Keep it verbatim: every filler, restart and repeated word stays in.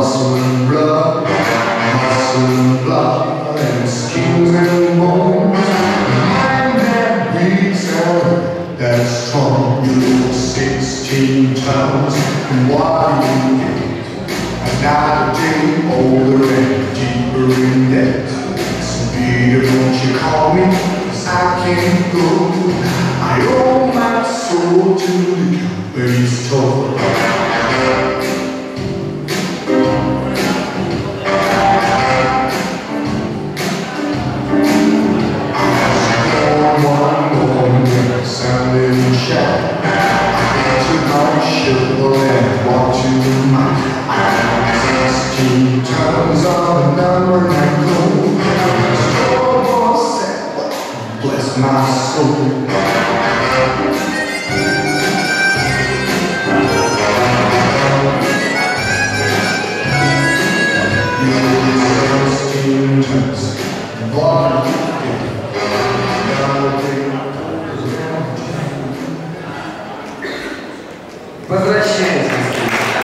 muscle and blood, muscle and blood, and skins and bones. Mind that beats and that's strong. You're sixteen tons, and what do you get? Another day older and deeper in debt. So Peter, won't you call me? 'Cause I can't go. I owe my soul to the company's toll. Sounding shy. I took my shovel and walked to the mine. Sixteen tons of the number and gold. Bless my soul.